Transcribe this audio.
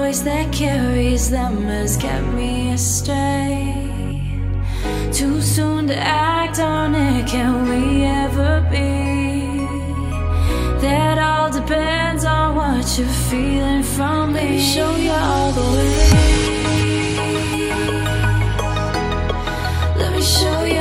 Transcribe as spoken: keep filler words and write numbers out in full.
voice that carries them has kept me astray. Too soon to act on it, can we ever be? That all depends on what you're feeling from me. Let me show you all the way. Let me show you